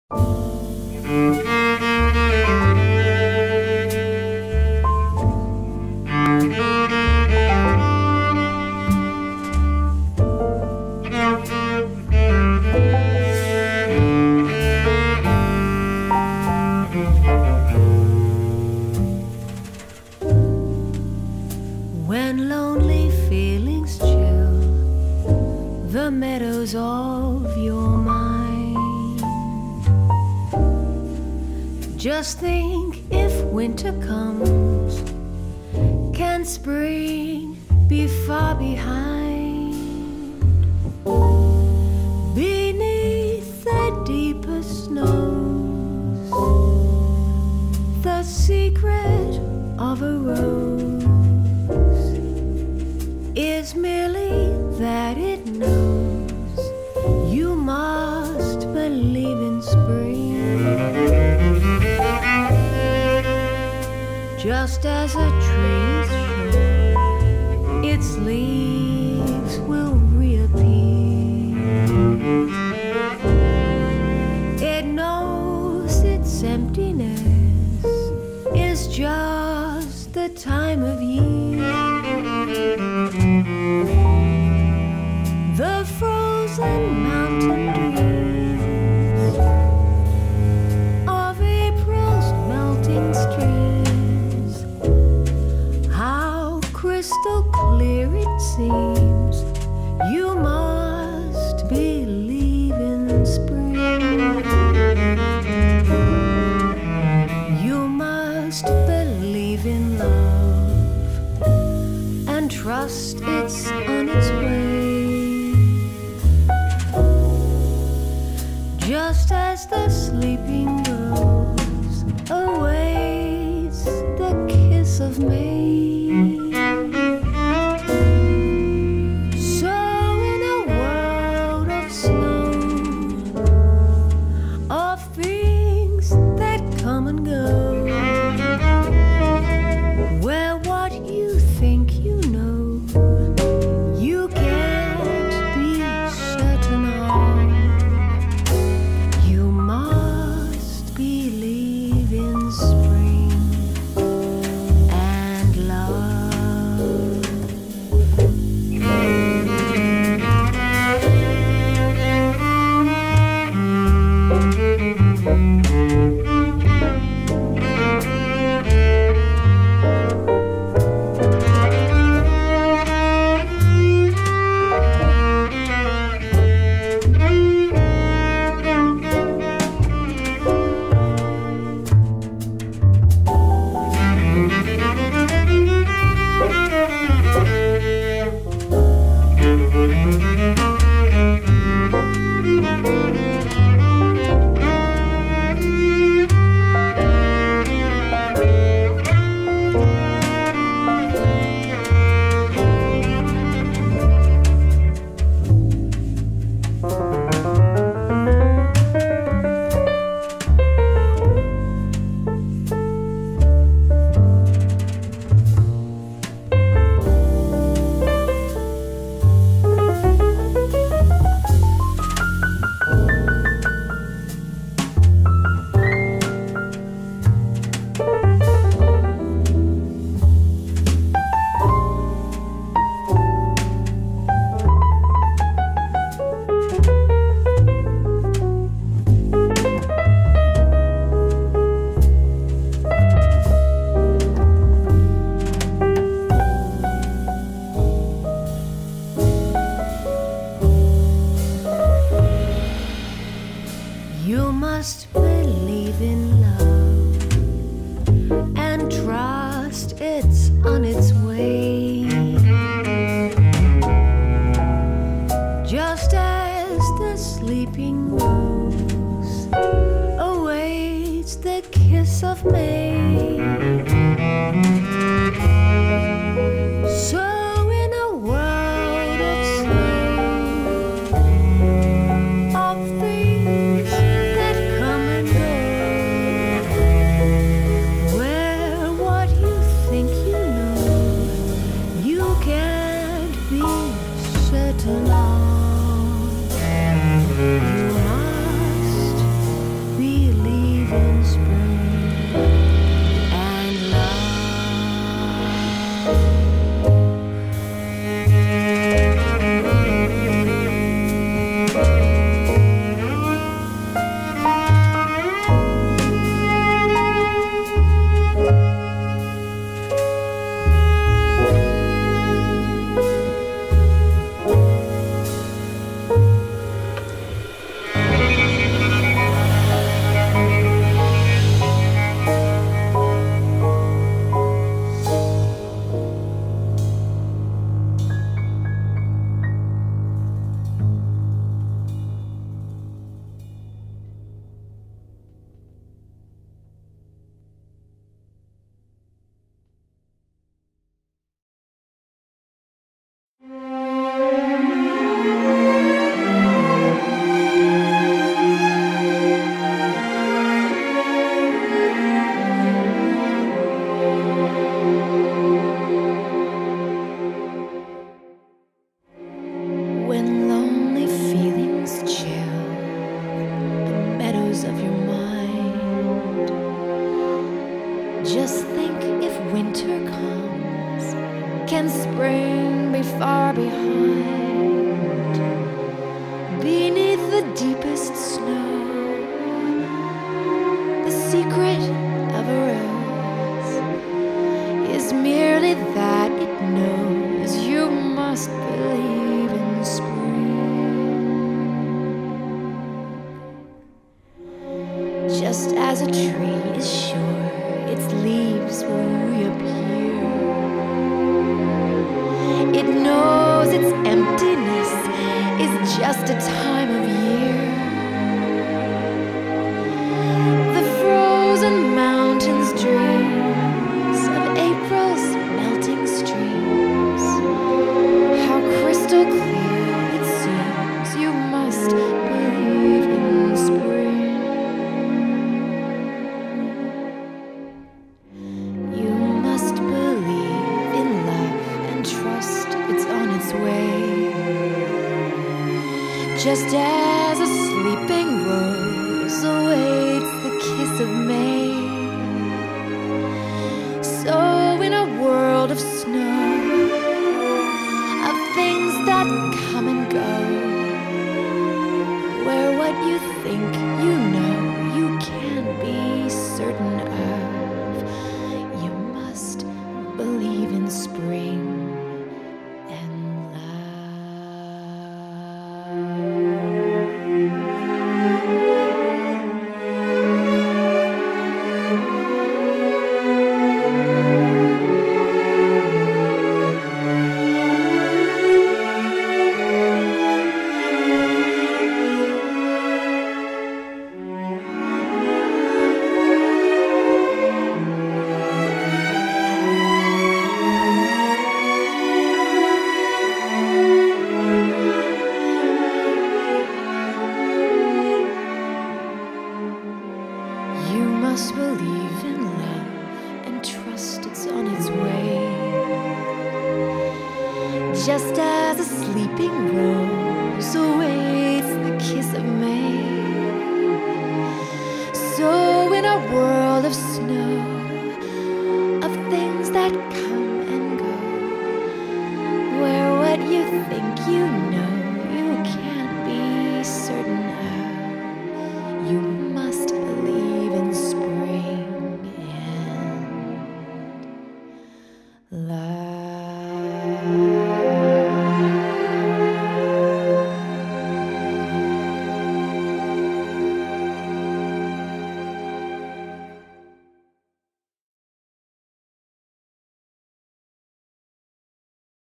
When lonely feelings chill the meadows of your mind, just think, if winter comes, can spring be far behind? Beneath the deepest snows, the secret of a rose is merely that it knows you must believe in spring. Just as a tree is sure its leaves will reappear, it knows its emptiness is just the time of year. The frozen mountain dews of April's melting streams, how crystal clear it seems, you must believe in spring. You must believe in love and trust it's on its way. Just as the sleeping rose awaits the kiss of May, so in a world of snow, of things that come and go, where what you think you know, you can't be certain of, you must believe in spring and love. You must believe in love and trust it's on its way. Just as the sleeping rose awaits the kiss of May, so in a world of snow, of things that come and go, corners of your mind. Just think, if winter comes, can spring be far behind? Beneath the deepest snow, the secret of a rose is merely that it knows you must believe in spring. Just as a tree is sure its leaves will reappear, it knows its emptiness is just a time of year. The frozen mountains dreams of April's melting streams. How crystal clear it seems you must believe in spring. You must believe in love and trust it's on its way. Just as a sleeping rose awaits the kiss of May, so in a world of snow, of things that come and go, where what you think you know you can't be certain of, you must believe in spring and must believe in love and trust it's on its way. Just as a sleeping rose awaits the kiss of May, so in a world of snow, of things that come and go, where what you think you know you can't be certain of, you must believe in spring and love.